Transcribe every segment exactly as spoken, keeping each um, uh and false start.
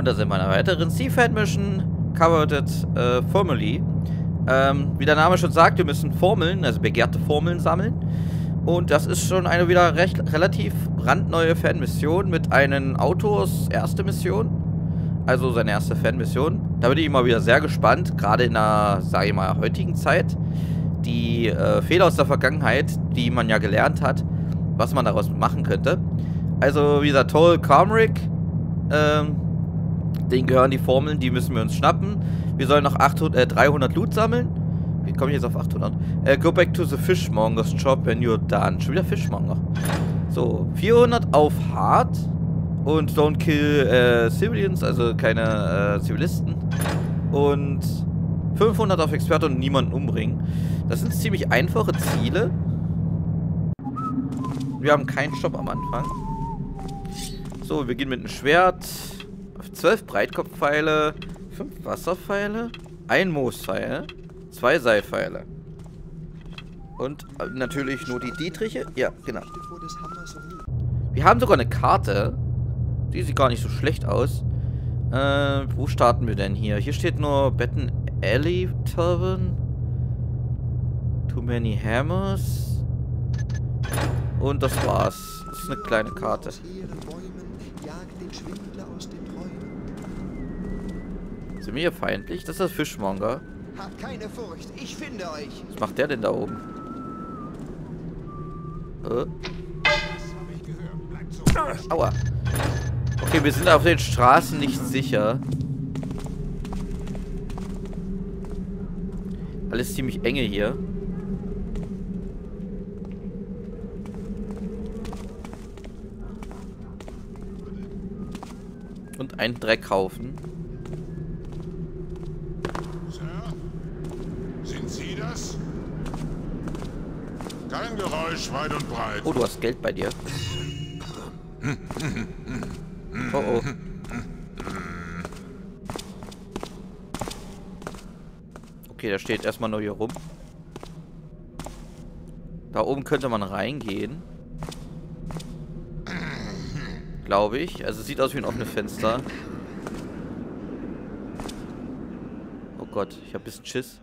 Und da sind wir in einer weiteren Seafed Mission, Coveted äh, Formally. Ähm, wie der Name schon sagt, wir müssen Formeln, also begehrte Formeln sammeln. Und das ist schon eine wieder recht relativ brandneue Fanmission mit einem Autors erste Mission. Also seine erste Fanmission. Da bin ich mal wieder sehr gespannt, gerade in der, sage ich mal, heutigen Zeit. Die äh, Fehler aus der Vergangenheit, die man ja gelernt hat, was man daraus machen könnte. Also wie gesagt, Toll Carmrick, ähm, denen gehören die Formeln, die müssen wir uns schnappen. Wir sollen noch achthundert, äh, dreihundert Loot sammeln. Wie komme ich jetzt auf achthundert? Äh, go back to the Fishmonger's shop when you're done. Schon wieder Fishmonger. So, vierhundert auf Hard. Und don't kill äh, Civilians, also keine äh, Zivilisten. Und fünfhundert auf Experte und niemanden umbringen. Das sind ziemlich einfache Ziele. Wir haben keinen Stopp am Anfang. So, wir beginnen mit einem Schwert. zwölf Breitkopfpfeile. fünf Wasserpfeile. ein Moospfeil. zwei Seilpfeile. Und äh, natürlich nur die Dietriche. Ja, genau. Wir haben sogar eine Karte. Die sieht gar nicht so schlecht aus. Äh, wo starten wir denn hier? Hier steht nur Batten Alley Tavern. Too many hammers. Und das war's. Das ist eine kleine Karte. Sind wir hier feindlich? Das ist das Fishmonger. Habt keine Furcht, ich finde euch. Was macht der denn da oben? Äh. Aua. Okay, wir sind auf den Straßen nicht sicher. Alles ziemlich enge hier. Und ein Dreckhaufen. Sir? Sind Sie das? Kein Geräusch weit und breit. Oh, du hast Geld bei dir. Oh, oh. Okay, da steht erstmal nur hier rum. Da oben könnte man reingehen. Glaube ich. Also sieht aus wie ein offenes Fenster. Oh Gott, ich habe ein bisschen Schiss.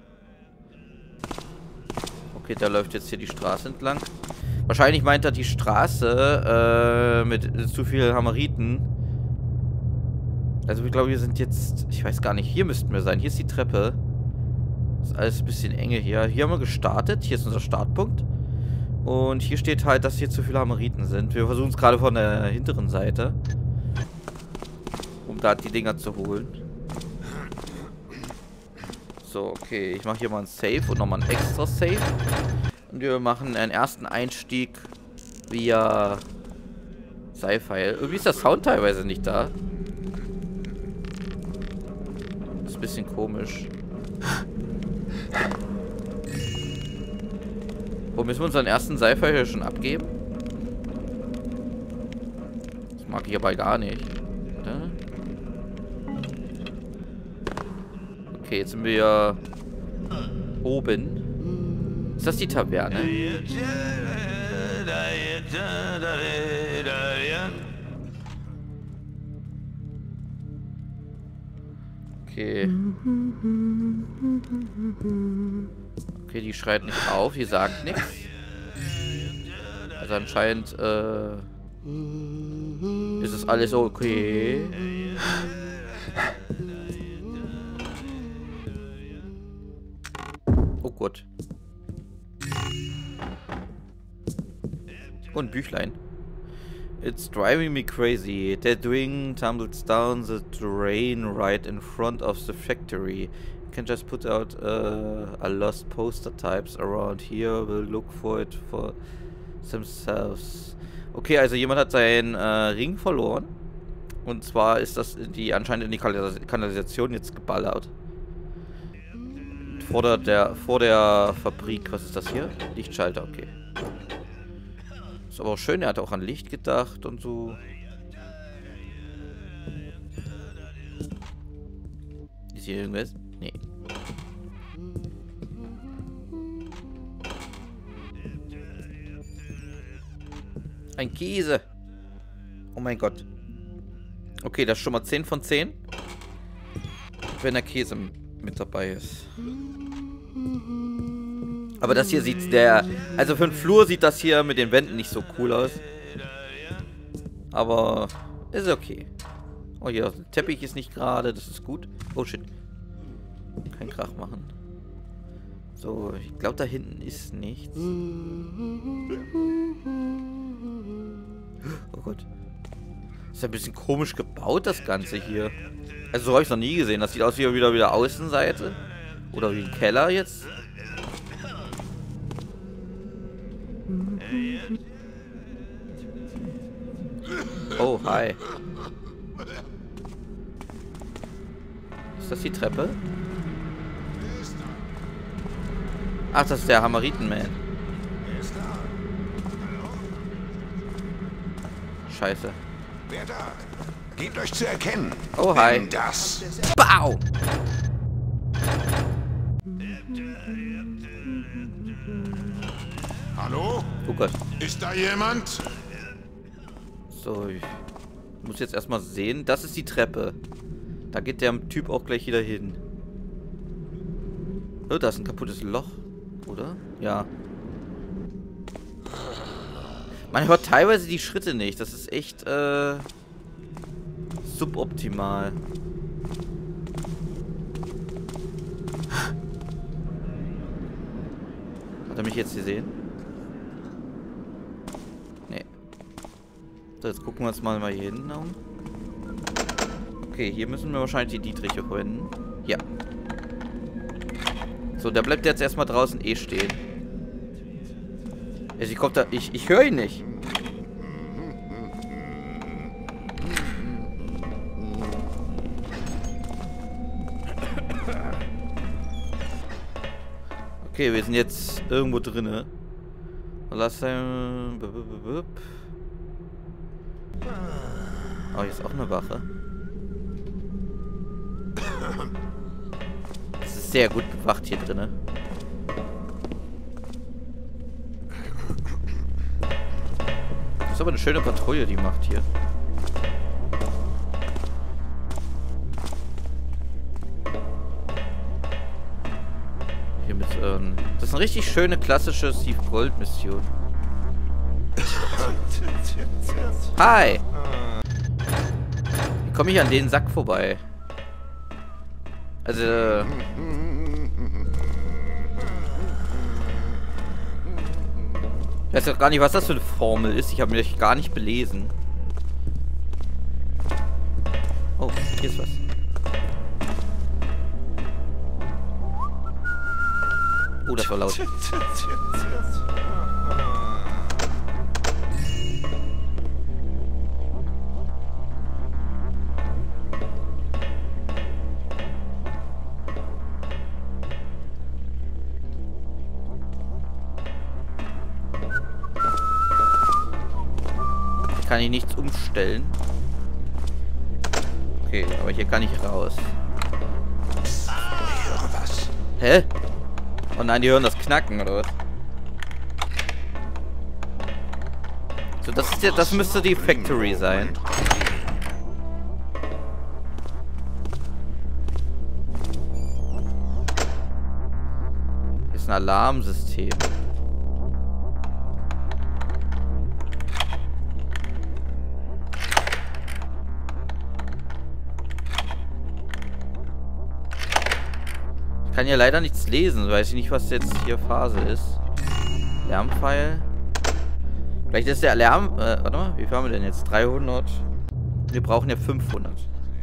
Okay, da läuft jetzt hier die Straße entlang. Wahrscheinlich meint er die Straße äh, mit zu viel Hammeriten. Also ich glaube, wir sind jetzt... Ich weiß gar nicht. Hier müssten wir sein. Hier ist die Treppe. Ist alles ein bisschen enge hier. Hier haben wir gestartet. Hier ist unser Startpunkt. Und hier steht halt, dass hier zu viele Hammeriten sind. Wir versuchen es gerade von der hinteren Seite. Um da die Dinger zu holen. So, okay. Ich mache hier mal ein Save und nochmal ein extra Save. Und wir machen einen ersten Einstieg via Sci-Fi. Irgendwie ist der Sound teilweise nicht da. Das ist ein bisschen komisch. Wo müssen wir unseren ersten Sci-Fi hier schon abgeben? Das mag ich aber gar nicht. Oder? Okay, jetzt sind wir oben. Ist das die Taverne? Okay. Okay, die schreit nicht auf, die sagt nichts. Also anscheinend äh, ist es alles okay. Oh Gott. Und Büchlein. It's driving me crazy. That wing tumbles down the drain right in front of the factory. You can just put out uh, a lost poster types around here. We'll look for it for themselves. Okay, also jemand hat seinen äh, Ring verloren. Und zwar ist das die anscheinend in die Kanalisation jetzt geballert. Vor der, der, vor der Fabrik. Was ist das hier? Lichtschalter, okay. Ist aber auch schön, er hat auch an Licht gedacht und so. Ist hier irgendwas? Nee. Ein Käse. Oh mein Gott. Okay, das ist schon mal zehn von zehn. wenn der Käse mit dabei ist. Aber das hier sieht der... Also für einen Flur sieht das hier mit den Wänden nicht so cool aus. Aber ist okay. Oh, hier, der Teppich ist nicht gerade, das ist gut. Oh, shit. Kein Krach machen. So, ich glaube, da hinten ist nichts. Oh Gott. Ist ja ein bisschen komisch gebaut, das Ganze hier. Also, so habe ich es noch nie gesehen. Das sieht aus wie wieder, wieder Außenseite. Oder wie ein Keller jetzt. Oh, hi. Ist das die Treppe? Ach, das ist der Hammeriten-Man. Scheiße. Wer da? Gebt euch zu erkennen. Oh, hi. Das. Bau! Hallo? Oh Gott. Ist da jemand? So, ich muss jetzt erstmal sehen. Das ist die Treppe. Da geht der Typ auch gleich wieder hin. Oh, da ist ein kaputtes Loch. Oder? Ja. Man hört teilweise die Schritte nicht. Das ist echt, äh... suboptimal. Hat er mich jetzt gesehen? Nee. So, jetzt gucken wir uns mal, mal hier hinten um. Okay, hier müssen wir wahrscheinlich die Dietriche verwenden. Ja. So, der bleibt jetzt erstmal draußen eh stehen. Also ich komm da. Ich, ich höre ihn nicht. Okay, wir sind jetzt irgendwo drinne. Lass ihn. Oh, hier ist auch eine Wache. Es ist sehr gut bewacht hier drinne. Das ist aber eine schöne Patrouille, die macht hier. Hier mit, ähm, das ist eine richtig schöne klassische Steve Gold Mission. Hi! Wie komme ich an den Sack vorbei? Also... Ich weiß auch gar nicht, was das für eine Formel ist. Ich habe mich gar nicht belesen. Oh, hier ist was. Oh, das war laut. Kann ich nichts umstellen. Okay, aber hier kann ich raus. Ich höre was. Hä? Oh nein, die hören das Knacken, oder was? So, das ist ja, das müsste die Factory sein. Ist ein Alarmsystem. Ich kann ja leider nichts lesen, weiß ich nicht, was jetzt hier Phase ist. Lärmpfeil. Vielleicht ist der Lärm... Äh, warte mal, wie viel haben wir denn jetzt? dreihundert. Wir brauchen ja fünfhundert.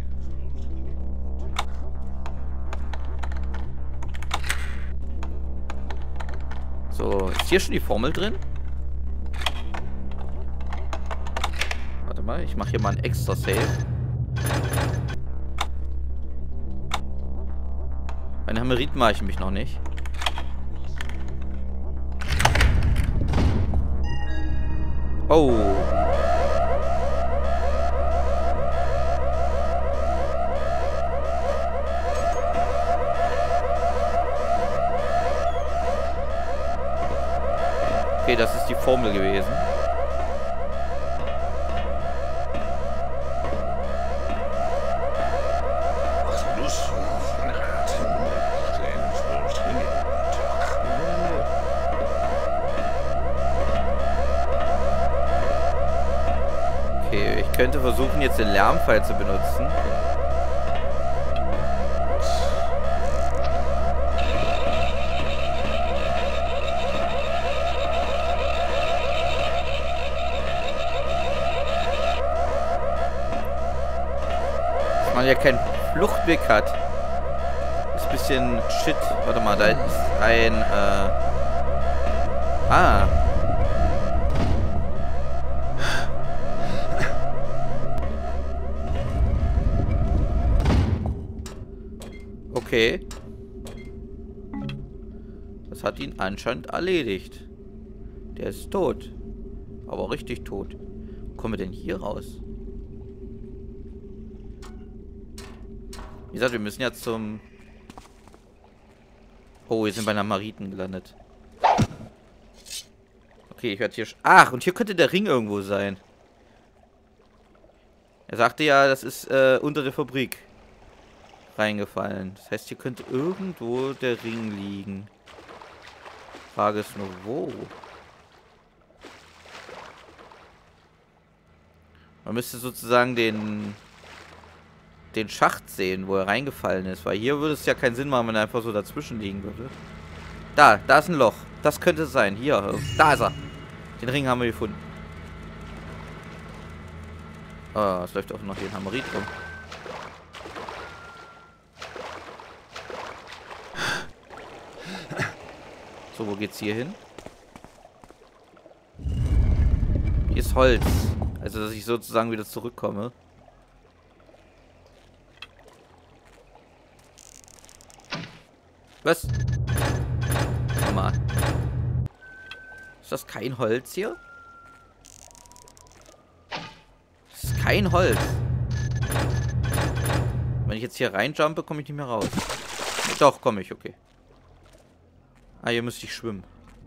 So, ist hier schon die Formel drin? Warte mal, ich mache hier mal ein extra Save. Meine Hammeriten mache ich mich noch nicht. Oh. Okay, das ist die Formel gewesen. Was muss könnte versuchen, jetzt den Lärmpfeil zu benutzen. Dass man ja keinen Fluchtweg hat. Das ist ein bisschen shit. Warte mal, da ist ein, äh... Ah. Okay. Das hat ihn anscheinend erledigt. Der ist tot. Aber richtig tot. Wo kommen wir denn hier raus? Wie gesagt, wir müssen ja zum... Oh, wir sind bei einer Mariten gelandet. Okay, ich werde hier... Ach, und hier könnte der Ring irgendwo sein. Er sagte ja, das ist äh, unter der Fabrik reingefallen. Das heißt, hier könnte irgendwo der Ring liegen. Frage ist nur, wo? Man müsste sozusagen den den Schacht sehen, wo er reingefallen ist. Weil hier würde es ja keinen Sinn machen, wenn er einfach so dazwischen liegen würde. Da, da ist ein Loch. Das könnte es sein. Hier, da ist er. Den Ring haben wir gefunden. Oh, es läuft auch noch hier ein Hammerit rum. So, wo geht's hier hin? Hier ist Holz. Also, dass ich sozusagen wieder zurückkomme. Was? Komm mal. Ist das kein Holz hier? Das ist kein Holz. Wenn ich jetzt hier reinjumpe, komme ich nicht mehr raus. Doch, komme ich, okay. Ah, hier müsste ich schwimmen.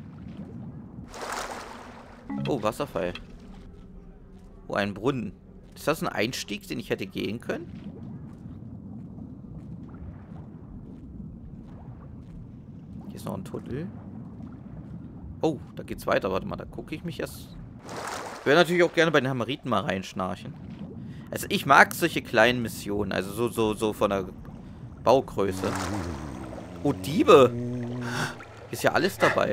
Oh, Wasserfall. Oh, ein Brunnen. Ist das ein Einstieg, den ich hätte gehen können? Hier ist noch ein Tunnel. Oh, da geht's weiter. Warte mal, da gucke ich mich erst. Ich würde natürlich auch gerne bei den Hammeriten mal reinschnarchen. Also ich mag solche kleinen Missionen. Also so, so, so von der Baugröße. Oh, Diebe! Ist ja alles dabei.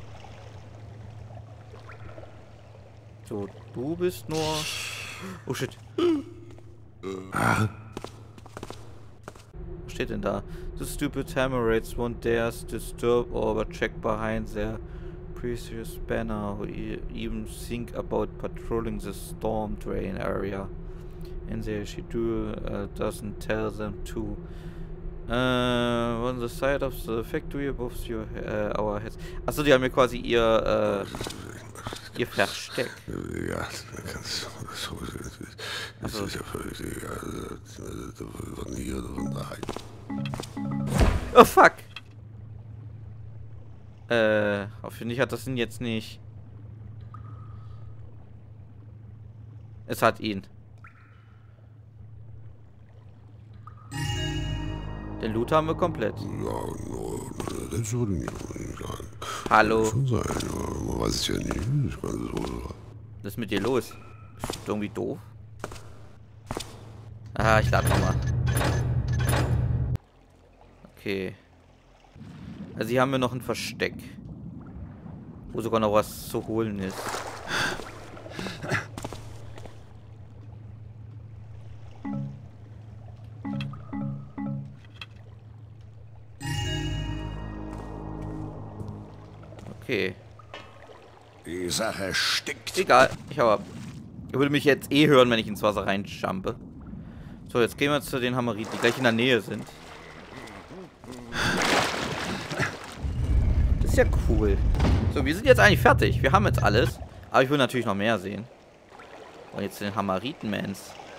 So, du bist nur... Oh, shit. Was steht denn da? The stupid Hammerites won't dare disturb or check behind their precious banner or even think about patrolling the storm drain area. And their schedule uh, doesn't tell them to. Uh, on the side of the factory above your, uh, our heads. Achso, die haben mir quasi ihr, äh, ihr Versteck. Ja, ganz so. Das ist ja völlig egal. Von hier oder von da. Oh, fuck! Äh, hoffentlich hat das ihn jetzt nicht. Es hat ihn. Den Loot haben wir komplett. Ja, das würde nicht sein. Hallo. Schon sein, aber man weiß es ja nicht. Ich meine, so. Was ist mit dir los? Bist du irgendwie doof? Ah, ich lade nochmal. Okay. Also hier haben wir noch ein Versteck. Wo sogar noch was zu holen ist. Okay. Die Sache stinkt. Egal, ich hau ab. Ihr würdet mich jetzt eh hören, wenn ich ins Wasser reinjumpe. So, jetzt gehen wir zu den Hammeriten, die gleich in der Nähe sind. Das ist ja cool. So, wir sind jetzt eigentlich fertig. Wir haben jetzt alles. Aber ich will natürlich noch mehr sehen. Und jetzt den Hammeriten-Mans.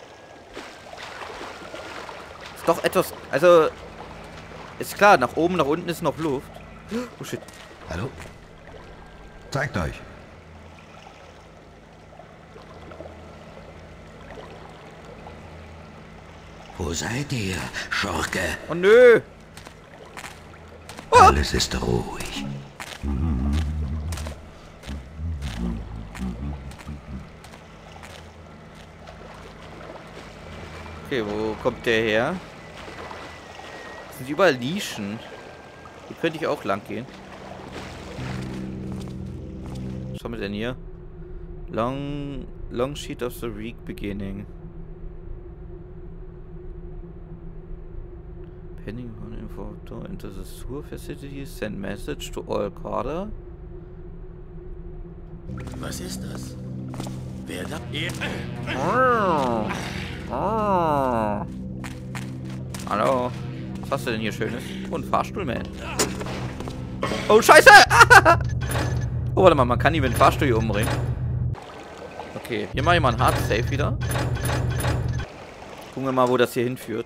Ist doch etwas... Also... Ist klar, nach oben, nach unten ist noch Luft. Oh, shit. Hallo? Zeigt euch. Wo seid ihr, Schurke? Oh, nö. Oh. Alles ist ruhig. Okay, wo kommt der her? Das sind überall Nischen. Hier könnte ich auch lang gehen. Was haben wir denn hier? Long, long sheet of the week beginning. Pending on info into the sewer facility, send message to all Carter. Was ist das? Wer da? Oh. Oh. Hallo. Was hast du denn hier Schönes? Oh, ein Fahrstuhlman. Oh, Scheiße! Oh, warte mal, man kann ihn mit dem Fahrstuhl hier umbringen. Okay, hier mache ich mal einen Hard Save wieder. Gucken wir mal, wo das hier hinführt.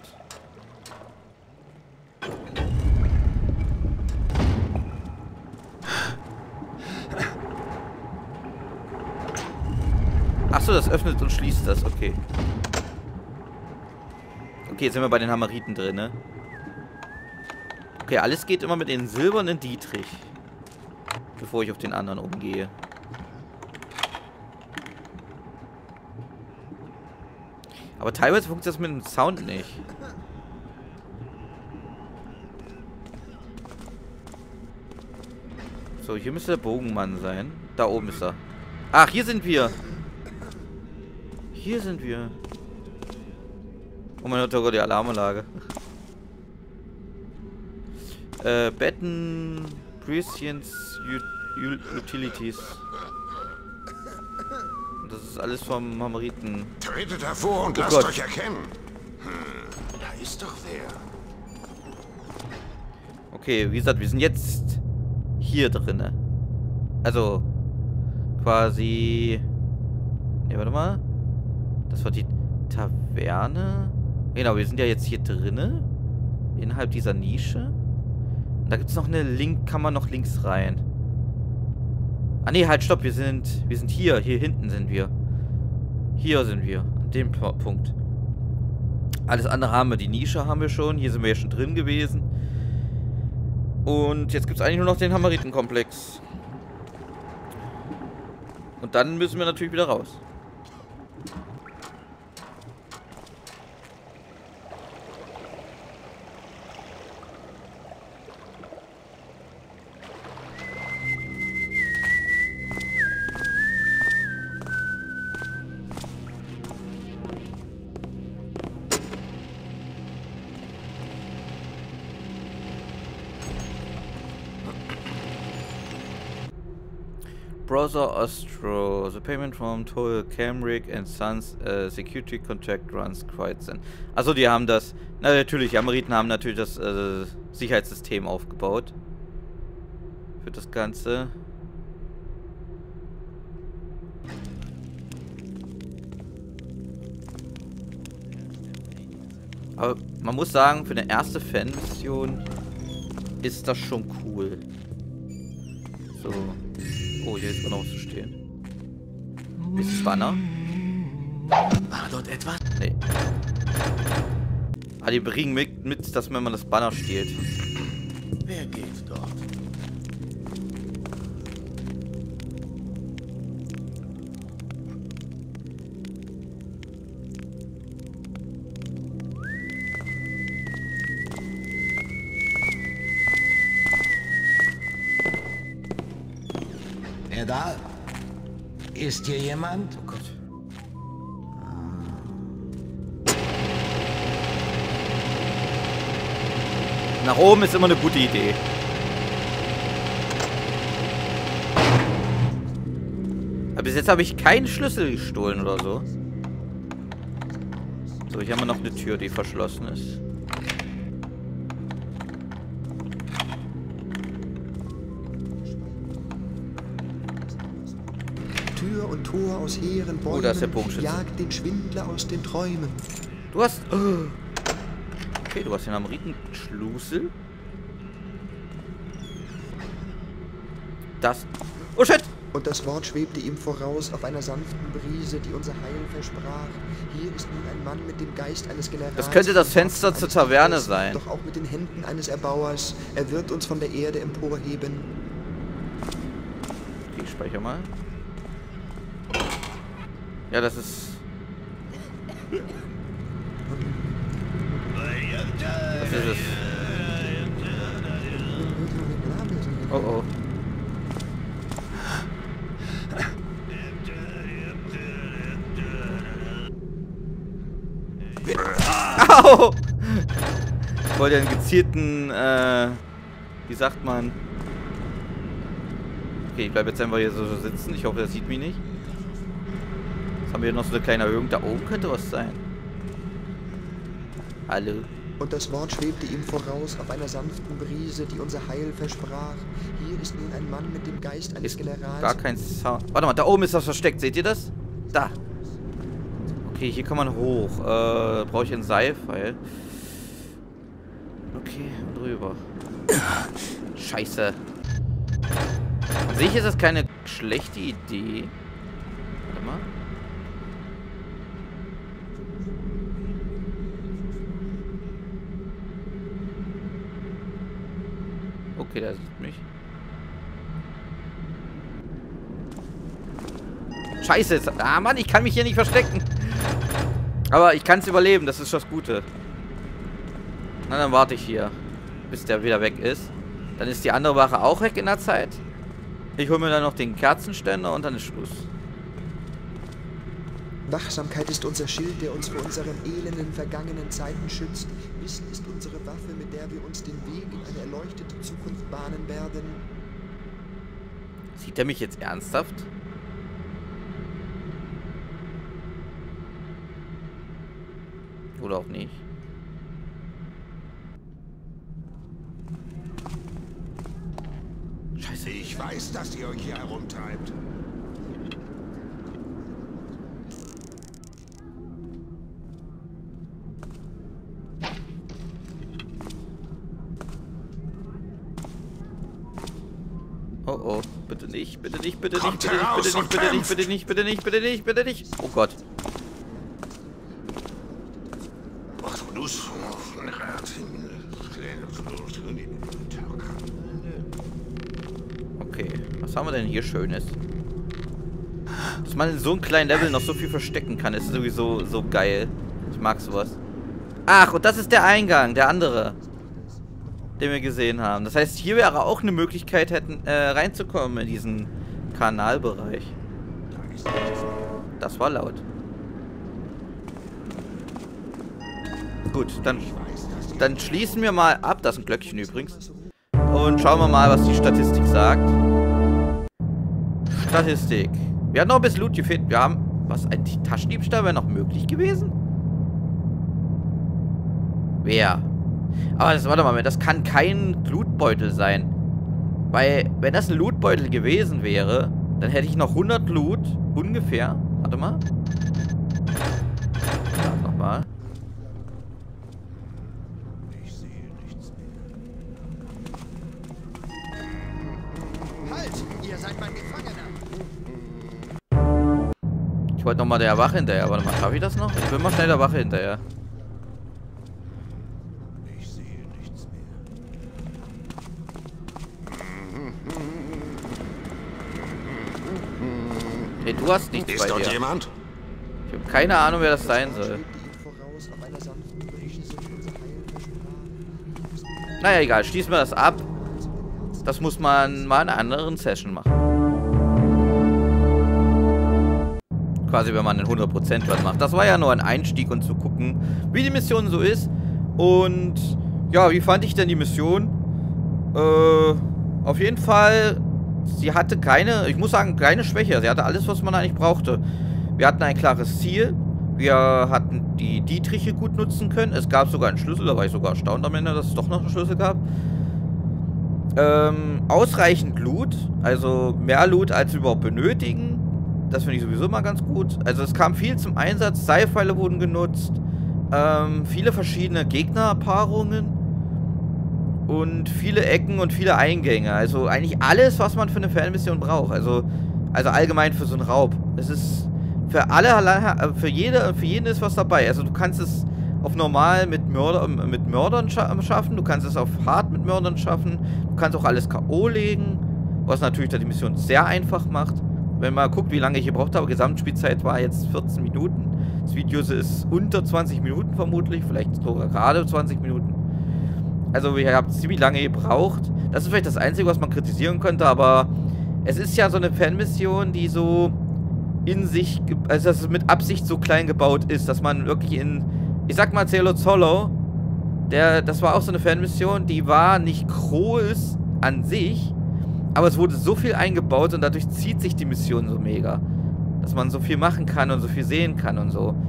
Achso, das öffnet und schließt das, okay. Okay, jetzt sind wir bei den Hammeriten drin, ne? Okay, alles geht immer mit den silbernen Dietrich. Bevor ich auf den anderen umgehe. Aber teilweise funktioniert das mit dem Sound nicht. So, hier müsste der Bogenmann sein. Da oben ist er. Ach, hier sind wir. Hier sind wir. Oh mein Gott, oh Gott, die Alarmanlage. äh, Betten, Prescience, Utilities. Das ist alles vom Hammeriten. Tretet hervor und Oh lasst Gott. euch erkennen. Hm, da ist doch wer. Okay, wie gesagt, wir sind jetzt hier drinne. Also, quasi... Ne, warte mal. Das war die Taverne. Genau, wir sind ja jetzt hier drinne. Innerhalb dieser Nische. Und da gibt es noch eine Link, kann man noch links rein. Ah ne, halt, stopp, wir sind, wir sind hier. Hier hinten sind wir. Hier sind wir. An dem P Punkt. Alles andere haben wir. Die Nische haben wir schon. Hier sind wir ja schon drin gewesen. Und jetzt gibt es eigentlich nur noch den Hammeriten-Komplex. Und dann müssen wir natürlich wieder raus. Browser Ostro. The payment from Toll Camric and Sons uh, security contract runs quite thin. Also die haben das, na natürlich, die Hammeriten haben natürlich das äh, Sicherheitssystem aufgebaut. Für das Ganze. Aber man muss sagen, für eine erste Fan-Mission ist das schon cool. So. Oh, hier ist auch noch was zu stehen. Ist Banner? War dort etwas? Nee. Ah, die bringen mit, mit, dass wenn man das Banner stiehlt. Wer geht dort? Wer da? Ist hier jemand? Oh Gott. Nach oben ist immer eine gute Idee. Aber bis jetzt habe ich keinen Schlüssel gestohlen oder so. So, hier haben wir noch eine Tür, die verschlossen ist. Tür und Tor aus hehren Bäumen, Oh, da ist der Bogenschütze. jagt den Schwindler aus den Träumen. Du hast... Oh. Okay, du hast den Hammeriten-Schlüssel. Das... Oh, shit! Und das Wort schwebte ihm voraus auf einer sanften Brise, die unser Heil versprach. Hier ist nun ein Mann mit dem Geist eines Generals. Das könnte das dem Fenster Kopf zur eines Taverne Dichters, sein. Doch auch mit den Händen eines Erbauers. Er wird uns von der Erde emporheben. Okay, ich speichere mal. Ja, das ist... Was ist es? Oh oh. Au! Ich wollte einen gezielten, äh, wie sagt man? Okay, ich bleibe jetzt einfach hier so sitzen. Ich hoffe, er sieht mich nicht. Jetzt haben wir hier noch so eine kleine Erhöhung. Da oben könnte was sein. Hallo. Und das Wort schwebte ihm voraus auf einer sanften Brise, die unser Heil versprach. Hier ist nun ein Mann mit dem Geist eines Ist Generals. gar kein Sound. Warte mal, da oben ist das versteckt. Seht ihr das? Da. Okay, hier kann man hoch. Äh, brauche ich ein Seilpfeil. Okay, und rüber. Scheiße. An sich ist das keine schlechte Idee. Warte mal. Okay, der sieht mich. Scheiße, jetzt. Ah Mann, ich kann mich hier nicht verstecken. Aber ich kann es überleben, das ist das Gute. Na, dann warte ich hier, bis der wieder weg ist. Dann ist die andere Wache auch weg in der Zeit. Ich hole mir dann noch den Kerzenständer und dann ist Schluss. Wachsamkeit ist unser Schild, der uns vor unseren elenden, vergangenen Zeiten schützt. Wissen ist unsere Waffe, mit der wir uns den Weg in eine erleuchtete Zukunft bahnen werden. Sieht er mich jetzt ernsthaft? Oder auch nicht? Scheiße. Ich weiß, dass ihr euch hier herumtreibt. Oh oh, bitte nicht, bitte nicht, bitte nicht, Kommt bitte nicht, heraus bitte nicht, und bitte nicht, kämpft! bitte nicht, bitte nicht, bitte nicht, bitte nicht. Oh Gott. Okay, was haben wir denn hier Schönes? Dass man in so einem kleinen Level noch so viel verstecken kann, ist sowieso so geil. Ich mag sowas. Ach, und das ist der Eingang, der andere, den wir gesehen haben. Das heißt, hier wäre auch eine Möglichkeit, hätten, äh, reinzukommen in diesen Kanalbereich. Das war laut. Gut, dann, dann schließen wir mal ab. Das ist ein Glöckchen übrigens. Und schauen wir mal, was die Statistik sagt. Statistik. Wir hatten noch ein bisschen Loot gefehlt. Wir haben... Was? Ein Taschendiebstahl wäre noch möglich gewesen? Wer? Aber das, warte mal, das kann kein Lootbeutel sein. Weil, wenn das ein Lootbeutel gewesen wäre, dann hätte ich noch hundert Loot. Ungefähr. Warte mal. Ja, nochmal. Ich sehe nichts Halt! Ihr seid mein Gefangener! Ich wollte nochmal der Wache hinterher. Warte mal, schaffe ich das noch? Ich bin mal schnell der Wache hinterher. Ich sehe nichts mehr. Hey, du hast nichts Ist bei dort dir. jemand? Ich habe keine Ahnung, wer das sein soll. Schwebte ihm voraus auf einer sanften Brise, die unser Heil versprach. Naja, egal. Schließen wir das ab. Das muss man mal in einer anderen Session machen. Quasi, wenn man einen hundert Prozent Run macht. Das war ja nur ein Einstieg und zu gucken, wie die Mission so ist. Und ja, wie fand ich denn die Mission? Äh, auf jeden Fall, sie hatte keine, ich muss sagen, keine Schwäche. Sie hatte alles, was man eigentlich brauchte. Wir hatten ein klares Ziel. Wir hatten die Dietriche gut nutzen können. Es gab sogar einen Schlüssel, da war ich sogar erstaunt am Ende, dass es doch noch einen Schlüssel gab. Ähm, ausreichend Loot, also mehr Loot, als wir überhaupt benötigen. Das finde ich sowieso mal ganz gut. Also es kam viel zum Einsatz, Seilpfeile wurden genutzt, ähm, viele verschiedene Gegnerpaarungen und viele Ecken und viele Eingänge. Also eigentlich alles, was man für eine Fanmission braucht. Also, also allgemein für so einen Raub. Es ist für alle, für jede, für jeden ist was dabei. Also du kannst es auf normal mit, Mörder, mit Mördern scha schaffen, du kannst es auf hart mit Mördern schaffen, du kannst auch alles K O legen, was natürlich dann die Mission sehr einfach macht. wenn man guckt, wie lange ich gebraucht habe, Gesamtspielzeit war jetzt vierzehn Minuten. Das Video ist unter zwanzig Minuten vermutlich, vielleicht sogar gerade zwanzig Minuten. Also ich habe ziemlich lange gebraucht. Das ist vielleicht das Einzige, was man kritisieren könnte, aber es ist ja so eine Fanmission, die so in sich, also dass es mit Absicht so klein gebaut ist, dass man wirklich in, ich sag mal Celos Hollow, der, das war auch so eine Fanmission, die war nicht groß an sich, aber es wurde so viel eingebaut und dadurch zieht sich die Mission so mega. Dass man so viel machen kann und so viel sehen kann und so.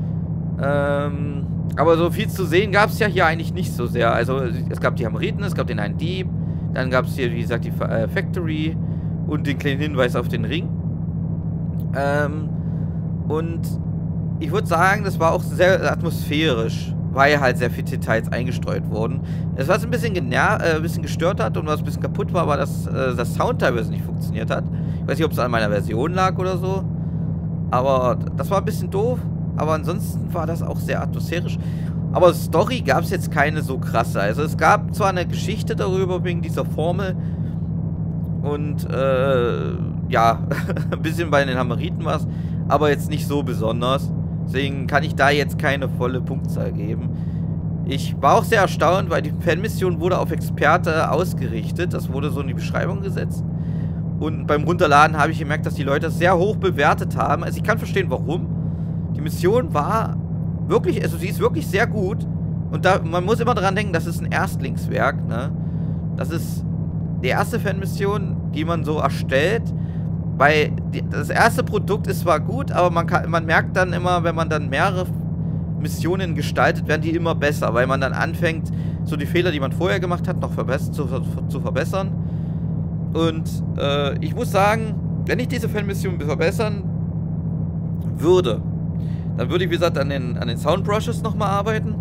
Ähm, aber so viel zu sehen gab es ja hier eigentlich nicht so sehr. Also es gab die Hammeriten, es gab den einen Dieb, dann gab es hier, wie gesagt, die äh, Factory und den kleinen Hinweis auf den Ring. Ähm, und ich würde sagen, das war auch sehr atmosphärisch, weil halt sehr viele Details eingestreut wurden. Es, was ein bisschen, gener äh, ein bisschen gestört hat und was ein bisschen kaputt war, war, dass äh, das Sound teilweise nicht funktioniert hat. Ich weiß nicht, ob es an meiner Version lag oder so. Aber das war ein bisschen doof. Aber ansonsten war das auch sehr atmosphärisch. Aber Story gab es jetzt keine so krasse. Also es gab zwar eine Geschichte darüber wegen dieser Formel. Und äh, ja, ein bisschen bei den Hammeriten war es. Aber jetzt nicht so besonders. Deswegen kann ich da jetzt keine volle Punktzahl geben. Ich war auch sehr erstaunt, weil die Fanmission wurde auf Experte ausgerichtet. Das wurde so in die Beschreibung gesetzt. Und beim Runterladen habe ich gemerkt, dass die Leute das sehr hoch bewertet haben. Also ich kann verstehen, warum. Die Mission war wirklich, also sie ist wirklich sehr gut. Und da, man muss immer daran denken, das ist ein Erstlingswerk, ne? Das ist die erste Fanmission, die man so erstellt. Weil die, das erste Produkt ist zwar gut, aber man, kann, man merkt dann immer, wenn man dann mehrere Missionen gestaltet, werden die immer besser. Weil man dann anfängt, so die Fehler, die man vorher gemacht hat, noch verbess zu, zu verbessern. Und äh, ich muss sagen, wenn ich diese Fanmission verbessern würde, dann würde ich, wie gesagt, an den, an den Soundbrushes nochmal arbeiten.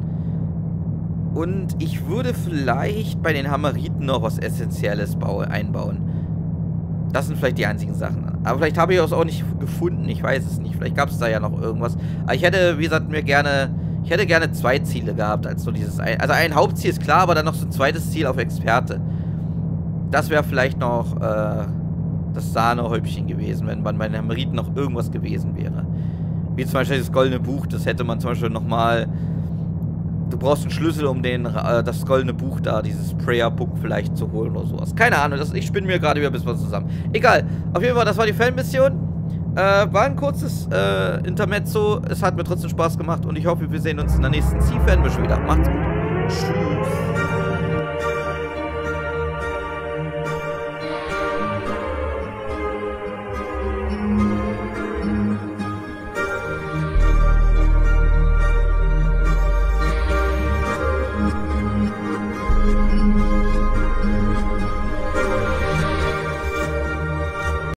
Und ich würde vielleicht bei den Hammeriten noch was Essentielles einbauen. Das sind vielleicht die einzigen Sachen. Aber vielleicht habe ich es auch nicht gefunden, ich weiß es nicht. Vielleicht gab es da ja noch irgendwas. Aber ich hätte, wie gesagt, mir gerne, ich hätte gerne zwei Ziele gehabt, als so dieses, ein, also ein Hauptziel ist klar, aber dann noch so ein zweites Ziel auf Experte. Das wäre vielleicht noch äh, das Sahnehäubchen gewesen, wenn man bei den Hammeriten noch irgendwas gewesen wäre. Wie zum Beispiel das goldene Buch, das hätte man zum Beispiel nochmal... Du brauchst einen Schlüssel, um den, äh, das goldene Buch da, dieses Prayer Book vielleicht zu holen oder sowas. Keine Ahnung, das, ich spinne mir gerade wieder ein bisschen was zusammen. Egal, auf jeden Fall, das war die Fanmission. Äh, war ein kurzes äh, Intermezzo. Es hat mir trotzdem Spaß gemacht und ich hoffe, wir sehen uns in der nächsten Sea-Fan-Mission wieder. Macht's gut. Tschüss.